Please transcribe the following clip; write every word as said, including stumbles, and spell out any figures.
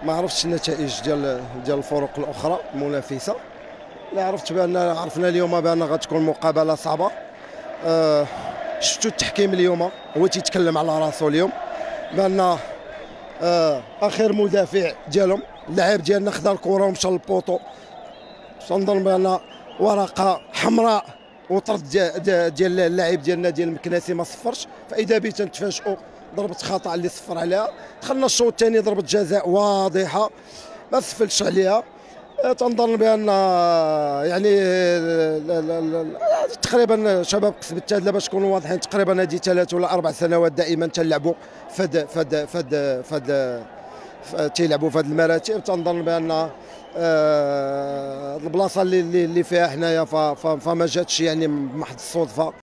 ما عرفتش النتائج ديال ديال الفرق الاخرى المنافسه. اللي عرفت بان عرفنا اليوم بان غتكون مقابله صعبه. أه شفتوا التحكيم اليوم هو تيتكلم على راسو اليوم بان أه اخر مدافع ديالهم اللاعب ديالنا خدا الكره ومشى للبوطو. تنظن بان ورقه حمراء وطرد ديال اللاعب ديالنا ديال المكناسي ما صفرش. فاذا بي تنتفاجئوا ضربه خطا اللي صفر عليها. دخلنا الشوط الثاني ضربه جزاء واضحه ما سفلش عليها. تنظن بان يعني لا لا لا تقريبا شباب قسم التادله باش نكونوا واضحين تقريبا هذه ثلاث ولا اربع سنوات دائما تلعبوا فد فد فد فد تيلعبوا في هذه المراتب. تنظن بان آه البلاصه اللي اللي فيها حنايا فما جاتش يعني بمحض الصدفه.